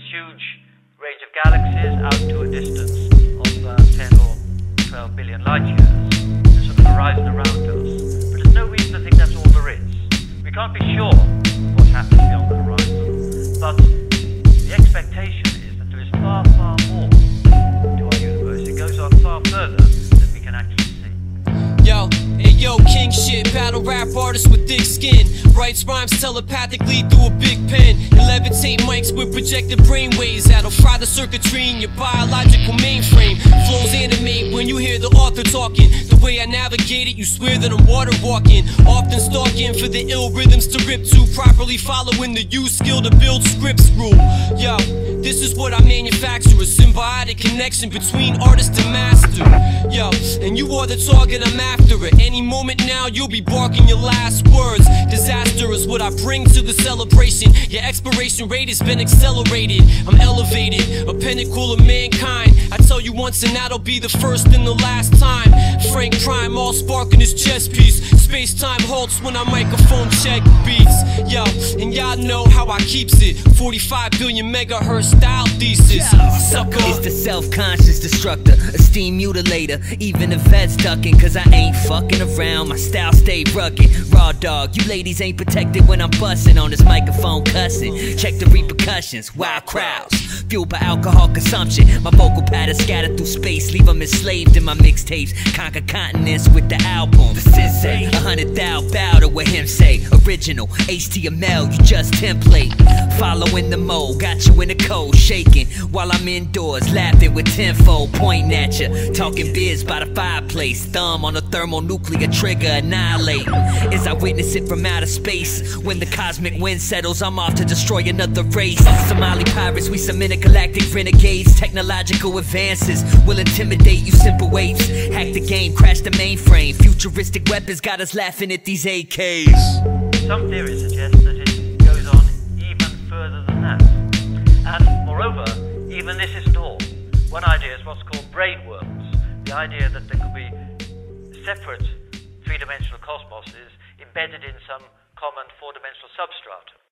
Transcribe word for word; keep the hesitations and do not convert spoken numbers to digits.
huge range of galaxies out to a distance of uh, ten or twelve billion light years. There's sort of a horizon around us. But there's no reason to think that's all there is. We can't be sure what happens beyond the horizon. But the expectation is that there is far, far more to our universe. It goes on far further than we can actually see. Yo, hey yo, king shit, battle rap artist with thick skin, writes rhymes telepathically through a big pen. You levitate mics with projected brainwaves that'll fry the circuitry in your biological mainframe. Flows animate when you hear the author talking. The way I navigate it, you swear that I'm water walking. Often stalking for the ill rhythms to rip to, properly following the use skill to build scripts rule. Yo, this is what I manufacture, a symbiotic connection between artist and master. Yo, and you are the target I'm after. At any moment now, you'll be barking your last words. Disaster is what I bring to the celebration. Your expiration rate has been accelerated. I'm elevated, a pinnacle of mankind. I tell you once and that'll be the first and the last time. Frank Prime, all sparking his chess piece. Space-time halts when I microphone check beats. Yo, and y'all know how I keeps it. forty-five billion megahertz style thesis. Sucker. It's the self-conscious destructor, esteem mutilator. Even the vets ducking, cause I ain't fucking around. My style stay rugged. Raw dog, you ladies ain't protected when I'm busting on this microphone cussing. Check the repercussions, wild crowds, fueled by alcohol consumption. My vocal patterns scattered through space, leave them enslaved in my mixtapes. Conquer continents with the album. The sensei, a hundred thou bow to what him say. Original, H T M L, you just template. Following the mode, got you in the cold, shaking while I'm indoors, laughing with tenfold, pointing at you, talking biz by the fireplace, thumb on the thermonuclear trigger, annihilate. As I witness it from outer space, when the cosmic wind settles, I'm off to destroy another race. Somali pirates, we some intergalactic renegades. Technological advances will intimidate you simple apes. Hack the game, crash the mainframe. Futuristic weapons got us laughing at these A Ks. Some theories suggest that it goes on even further than that. And moreover, even this isn't all. One idea is what's called brainworms. The idea that there could be separate three-dimensional cosmoses embedded in some common four-dimensional substratum.